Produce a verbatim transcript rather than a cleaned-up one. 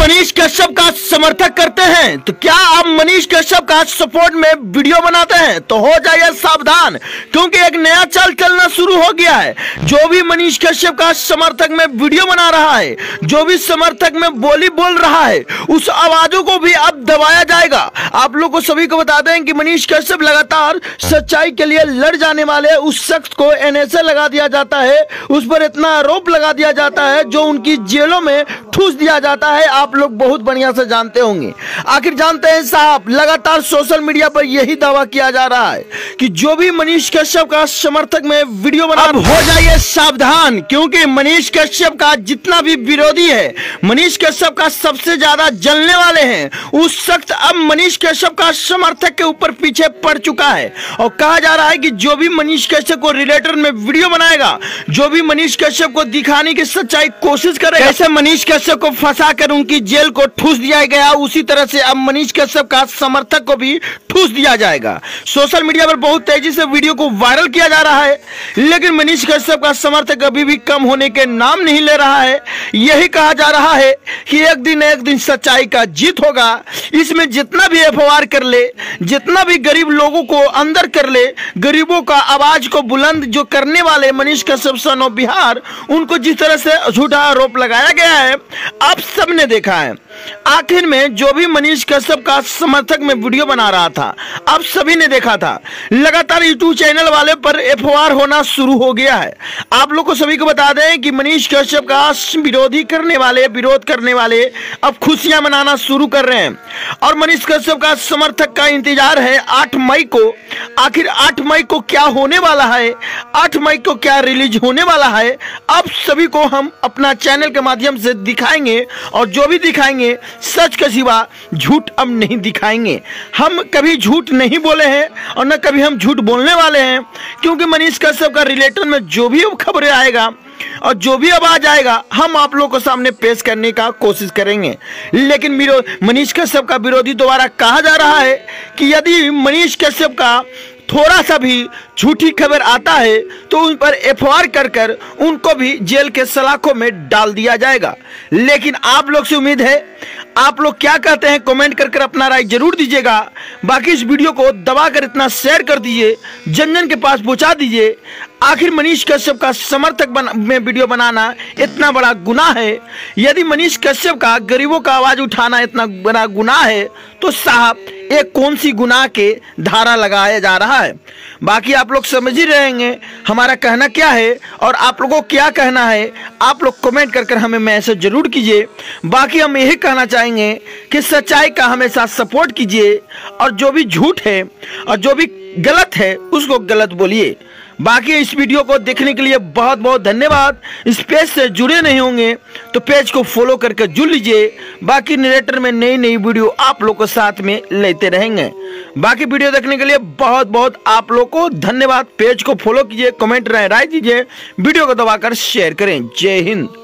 मनीष कश्यप का समर्थक करते हैं तो क्या आप मनीष कश्यप का सपोर्ट में वीडियो बनाते हैं तो हो जाइए सावधान, क्योंकि एक नया चाल चलना शुरू हो गया है। जो भी मनीष कश्यप का समर्थक में वीडियो बना रहा है, जो भी समर्थक में बोली बोल रहा है, उस आवाजों को भी अब दबाया जाएगा। आप लोग को सभी को बता दें कि मनीष कश्यप लगातार सच्चाई के लिए लड़ जाने वाले उस शख्स को एनएसए लगा दिया जाता है, उस पर इतना आरोप लगा दिया जाता है जो उनकी जेलों में ठूस दिया जाता है। आप लोग बहुत बढ़िया से जानते होंगे। आखिर जानते हैं साहब, लगातार सोशल मीडिया पर यही दावा किया जा रहा है कि जो भी मनीष कश्यप का समर्थक में वीडियो बना, अब हो जाइए सावधान, क्योंकि मनीष कश्यप का जितना भी विरोधी है, मनीष कश्यप का सबसे ज्यादा जलने वाले हैं, उस शख्स अब मनीष कश्यप का समर्थक के ऊपर पीछे पड़ चुका है। और कहा जा रहा है कि जो भी मनीष कश्यप को रिलेटेड में वीडियो बनाएगा, जो भी मनीष कश्यप को दिखाने की सच्चाई कोशिश करेगा, कैसे मनीष कश्यप को फंसा कर उनकी जेल को ठूस दिया गया, उसी तरह से अब मनीष कश्यप का समर्थक को भी ठूस दिया जाएगा। सोशल मीडिया पर बहुत तेजी से वीडियो को वायरल किया जा रहा है, लेकिन मनीष कश्यप का समर्थक अभी भी कम होने के नाम नहीं ले रहा है। यही कहा जा रहा है कि एक दिन एक दिन सच्चाई का जीत होगा। इसमें जितना भी अफवाह कर ले, जितना भी गरीब लोगों को अंदर कर ले, गरीबों का आवाज को बुलंद जो करने वाले मनीष कश्यप सन ऑफ बिहार, उनको जिस तरह से झूठा आरोप लगाया गया है, आप सबने देखा है। आखिर में जो भी मनीष कश्यप का समर्थक में वीडियो बना रहा था, आप सभी ने देखा था, लगातार यूट्यूब चैनल वाले पर एफआईआर होना शुरू हो गया है। आप लोग को सभी को बता दें कि मनीष कश्यप का विरोधी करने वाले, विरोध करने वाले अब खुशियां मनाना शुरू कर रहे हैं और मनीष कश्यप का समर्थक का इंतजार है आठ मई को। आखिर आठ मई को क्या होने वाला है, आठ मई को क्या रिलीज होने वाला है, अब सभी को हम अपना चैनल के माध्यम से दिखाएंगे और जो भी दिखाएंगे सच का सिवा झूठ अब नहीं दिखाएंगे। हम कभी झूठ नहीं बोले हैं और न कभी हम झूठ बोलने वाले हैं, क्योंकि मनीष कश्यप का रिलेटेड में जो भी खबरें आएगा और जो भी आवाज आएगा, हम आप लोगों को सामने पेश करने का कोशिश करेंगे। लेकिन मनीष कश्यप का विरोधी द्वारा कहा जा रहा है कि यदि मनीष कश्यप का थोड़ा सा भी झूठी खबर आता है तो उन पर एफआईआर कर कर उनको भी जेल के सलाखों में डाल दिया जाएगा। लेकिन आप लोग से उम्मीद है, आप लोग क्या कहते हैं कमेंट कर कर अपना राय जरूर दीजिएगा। बाकी इस वीडियो को दबाकर इतना शेयर कर दीजिए, जन जन के पास पहुंचा दीजिए। आखिर मनीष कश्यप का समर्थक बना, में वीडियो बनाना इतना बड़ा गुनाह है। यदि मनीष कश्यप का गरीबों का आवाज उठाना इतना बड़ा गुनाह है तो साहब एक कौन सी गुनाह के धारा लगाया जा रहा है। बाकी आप लोग समझ ही रहेंगे हमारा कहना क्या है और आप लोगों को क्या कहना है। आप लोग कमेंट कर कर हमें मैसेज जरूर कीजिए। बाकी हम यही कहना चाहेंगे कि सच्चाई का हमेशा सपोर्ट कीजिए और जो भी झूठ है और जो भी गलत है उसको गलत बोलिए। बाकी इस वीडियो को देखने के लिए बहुत बहुत धन्यवाद। इस पेज से जुड़े नहीं होंगे तो पेज को फॉलो करके जुड़ लीजिए। बाकी नरेटर में नई नई वीडियो आप लोग को साथ में लेते रहेंगे। बाकी वीडियो देखने के लिए बहुत बहुत आप लोग को धन्यवाद। पेज को फॉलो कीजिए, कमेंट राय दीजिए, वीडियो को दबाकर शेयर करें। जय हिंद।